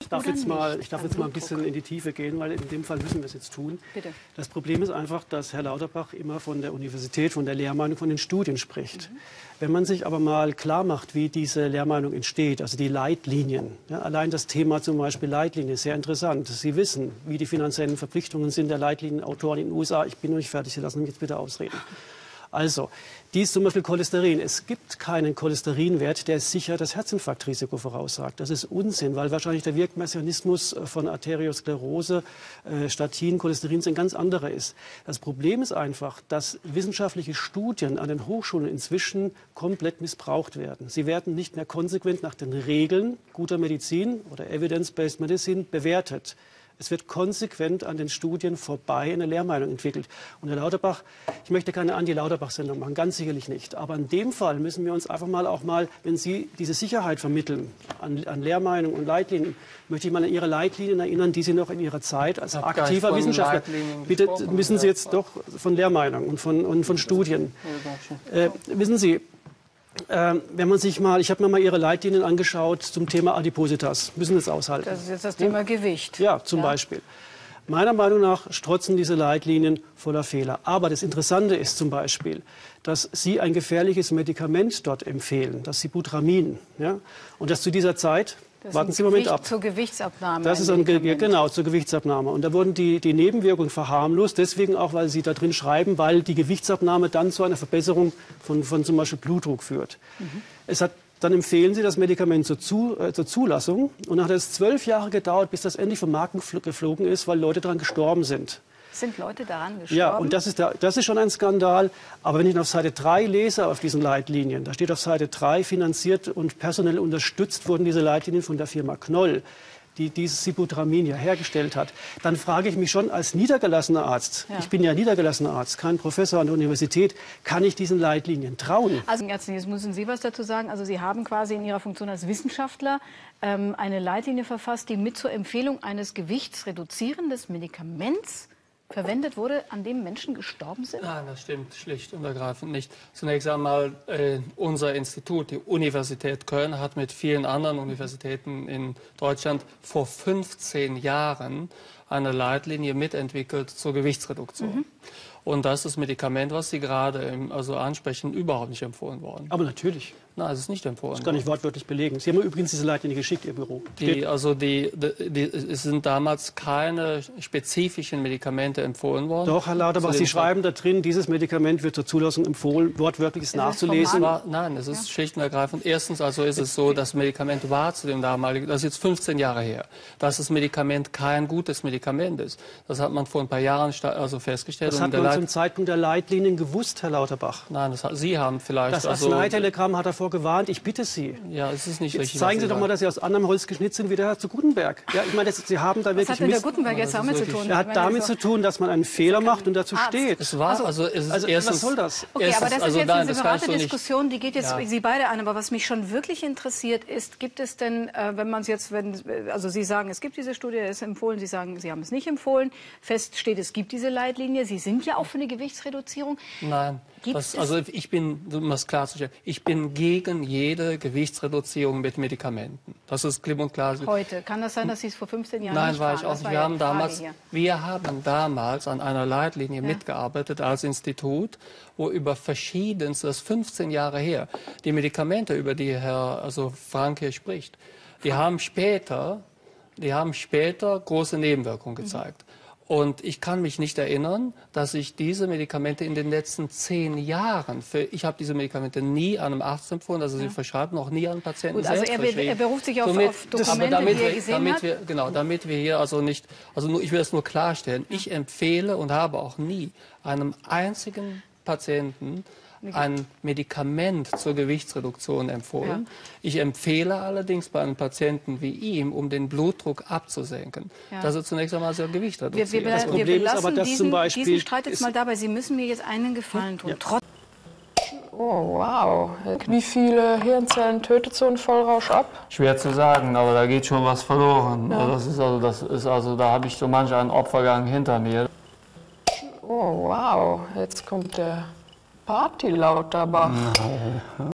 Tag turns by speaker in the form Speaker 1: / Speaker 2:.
Speaker 1: Ich darf jetzt mal ein bisschen in die Tiefe gehen, weil in dem Fall müssen wir es jetzt tun.
Speaker 2: Bitte.
Speaker 1: Das Problem ist einfach, dass Herr Lauterbach immer von der Universität, von der Lehrmeinung, von den Studien spricht. Wenn man sich aber mal klar macht, wie diese Lehrmeinung entsteht, also die Leitlinien, ja, allein das Thema zum Beispiel Leitlinie ist sehr interessant. Sie wissen, wie die finanziellen Verpflichtungen sind der Leitlinienautoren in den USA. Ich bin noch nicht fertig, Sie lassen mich jetzt bitte ausreden. Also, dies zum Beispiel Cholesterin. Es gibt keinen Cholesterinwert, der sicher das Herzinfarktrisiko voraussagt. Das ist Unsinn, weil wahrscheinlich der Wirkmechanismus von Arteriosklerose, Statin, Cholesterin ein ganz anderer ist. Das Problem ist einfach, dass wissenschaftliche Studien an den Hochschulen inzwischen komplett missbraucht werden. Sie werden nicht mehr konsequent nach den Regeln guter Medizin oder Evidence-Based Medicine bewertet. Es wird konsequent an den Studien vorbei eine Lehrmeinung entwickelt. Und Herr Lauterbach, ich möchte keine Anti-Lauterbach-Sendung machen, ganz sicherlich nicht. Aber in dem Fall müssen wir uns einfach mal wenn Sie diese Sicherheit vermitteln an Lehrmeinung und Leitlinien, möchte ich mal an Ihre Leitlinien erinnern, die Sie noch in Ihrer Zeit als aktiver Wissenschaftler, bitte müssen Sie jetzt doch von Lehrmeinung und von Studien. Wissen Sie, wenn man sich mal, ich habe mir mal Ihre Leitlinien angeschaut zum Thema Adipositas. Müssen Sie es aushalten?
Speaker 2: Das ist jetzt das Thema Gewicht.
Speaker 1: Ja, zum Beispiel. Meiner Meinung nach strotzen diese Leitlinien voller Fehler. Aber das Interessante ist zum Beispiel, dass Sie ein gefährliches Medikament dort empfehlen, das Sibutramine. Ja? Und das zu dieser Zeit, warten Sie einen Moment ab.
Speaker 2: Zur Gewichtsabnahme.
Speaker 1: Das ist genau, zur Gewichtsabnahme. Und da wurden die Nebenwirkungen verharmlost, deswegen auch, weil Sie da drin schreiben, weil die Gewichtsabnahme dann zu einer Verbesserung von zum Beispiel Blutdruck führt. Dann empfehlen Sie das Medikament zur Zulassung. Und dann hat es 12 Jahre gedauert, bis das endlich vom Markt geflogen ist, weil Leute daran gestorben sind.
Speaker 2: Sind Leute daran gestorben?
Speaker 1: Ja, und das ist schon ein Skandal. Aber wenn ich auf Seite 3 lese, auf diesen Leitlinien, da steht auf Seite 3, finanziert und personell unterstützt wurden diese Leitlinien von der Firma Knoll, die dieses Sibutramine ja hergestellt hat, dann frage ich mich schon als niedergelassener Arzt, ich bin ja niedergelassener Arzt, kein Professor an der Universität, kann ich diesen Leitlinien trauen?
Speaker 2: Also jetzt müssen Sie was dazu sagen. Also Sie haben quasi in Ihrer Funktion als Wissenschaftler eine Leitlinie verfasst, die mit zur Empfehlung eines gewichtsreduzierenden Medikaments verwendet wurde, an dem Menschen gestorben sind?
Speaker 3: Nein, das stimmt schlicht und ergreifend nicht. Zunächst einmal, unser Institut, die Universität Köln, hat mit vielen anderen Universitäten in Deutschland vor 15 Jahren eine Leitlinie mitentwickelt zur Gewichtsreduktion. Und das ist das Medikament, was Sie gerade ansprechen, überhaupt nicht empfohlen worden.
Speaker 1: Aber natürlich.
Speaker 3: Nein, es ist nicht empfohlen.
Speaker 1: Das kann ich wortwörtlich belegen. Sie haben übrigens diese Leitlinie geschickt, Ihr Büro.
Speaker 3: Es sind damals keine spezifischen Medikamente empfohlen worden.
Speaker 1: Doch, Herr Lauterbach, Sie schreiben da drin, dieses Medikament wird zur Zulassung empfohlen, wortwörtlich ist nachzulesen.
Speaker 3: Nein, es ist schlicht und ergreifend. Erstens ist es so, das Medikament war zu dem damaligen, das ist jetzt 15 Jahre her, dass das Medikament kein gutes Medikament ist. Das hat man vor ein paar Jahren festgestellt.
Speaker 1: Das hat man zum Zeitpunkt der Leitlinien gewusst, Herr Lauterbach.
Speaker 3: Nein, Sie haben vielleicht...
Speaker 1: Das Arznei-Telegramm hat davor gewarnt, ich bitte Sie.
Speaker 3: Ja, es ist nicht
Speaker 1: jetzt
Speaker 3: richtig.
Speaker 1: Zeigen Sie doch mal, dass Sie aus anderem Holz geschnitzt sind wie der Herr zu Gutenberg. Ja, ich meine, Sie haben da wirklich...
Speaker 2: Was hat denn der Gutenberg jetzt damit zu tun?
Speaker 1: Er hat damit zu tun, dass man einen Fehler macht und dazu steht.
Speaker 3: Es war, erstens,
Speaker 1: was soll das?
Speaker 2: Okay, aber das ist jetzt eine separate Diskussion, die geht jetzt Sie beide an. Aber was mich schon wirklich interessiert ist, gibt es denn, wenn man es jetzt, also Sie sagen, es gibt diese Studie, es ist empfohlen, Sie sagen, Sie haben es nicht empfohlen, fest steht, es gibt diese Leitlinie, Sie sind ja auch für eine Gewichtsreduzierung.
Speaker 3: Nein, um das klarzustellen, ich bin gegen jede Gewichtsreduzierung mit Medikamenten. Das ist klipp und klar.
Speaker 2: Heute. Kann das sein, dass Sie es vor 15 Jahren
Speaker 3: Nein,
Speaker 2: nicht
Speaker 3: war ich auch nicht. Wir haben damals an einer Leitlinie mitgearbeitet als Institut, wo über verschiedenste, das ist 15 Jahre her, die Medikamente, über die Herr Frank hier spricht, die haben später große Nebenwirkungen gezeigt. Und ich kann mich nicht erinnern, dass ich diese Medikamente in den letzten 10 Jahren, ich habe diese Medikamente nie einem Arzt empfohlen, also sie verschreiben noch nie an Patienten selbst verschrieben.
Speaker 2: Er beruft sich auf Dokumente, die er gesehen hat?
Speaker 3: Damit wir hier ich will das nur klarstellen, ich empfehle und habe auch nie einem einzigen Patienten ein Medikament zur Gewichtsreduktion empfohlen. Ja. Ich empfehle allerdings bei einem Patienten wie ihm, um den Blutdruck abzusenken, dass er zunächst einmal sein Gewicht reduziert.
Speaker 1: Das Problem ist aber, dass zum Beispiel...
Speaker 2: Diesen Streit jetzt mal dabei. Sie müssen mir jetzt einen Gefallen tun.
Speaker 4: Ja. Oh, wow. Wie viele Hirnzellen tötet so ein Vollrausch ab?
Speaker 5: Schwer zu sagen, aber da geht schon was verloren. Ja. Da habe ich so manch einen Opfergang hinter mir.
Speaker 4: Oh, wow. Jetzt kommt der Party Lauterbach.